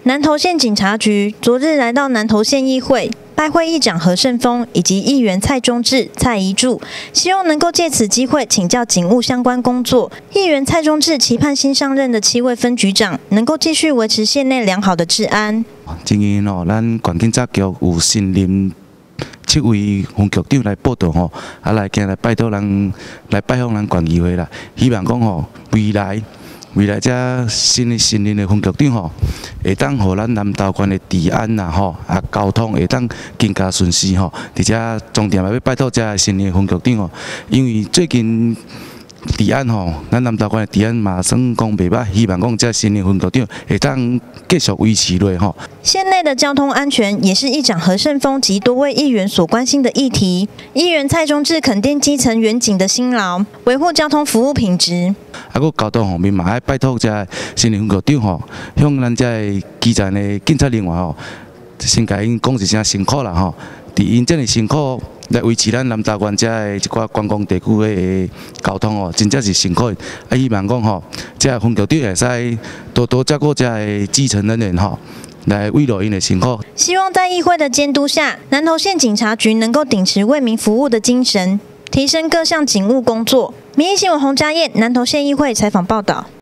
南投县警察局昨日来到南投县议会，拜会议长何胜峰以及议员蔡中志、蔡宜柱，希望能够借此机会请教警务相关工作。议员蔡中志期盼新上任的7位分局长能够继续维持县内良好的治安。 今日咱县警察局有新任7位分局长来报道来今来拜托咱来拜访咱县议会啦，希望讲未来这新任的分局长会当互咱南投县的治安交通会当更加顺遂而且重点也要拜托这新任分局长因为最近治安咱南投县的治安嘛算讲袂歹，希望讲这新任分局长会当继续维持落县内的交通安全也是议长何胜峰及多位议员所关心的议题。议员蔡中志肯定基层员警的辛劳，维护交通服务品质。 搁交通方面嘛，爱拜托这新任分局长向咱这基层的警察人员先甲因讲一声辛苦啦伫因这么辛苦来维持咱南投县这一寡观光地区的交通真正是辛苦。希望讲这分局长会使多照顾这基层人员来慰劳因的辛苦。 希望在议会的监督下，南投县警察局能够秉持为民服务的精神，提升各项警务工作。民意新闻洪家燕，南投县议会采访报道。